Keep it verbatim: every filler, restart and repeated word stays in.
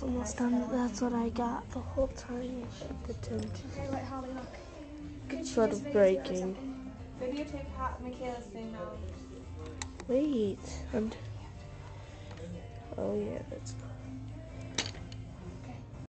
That's almost done. That's what I got the whole time. The tint. Okay, wait, Holly, look. It's sort of breaking. Videotape Michaela's thing now. Wait. I'm oh yeah, that's.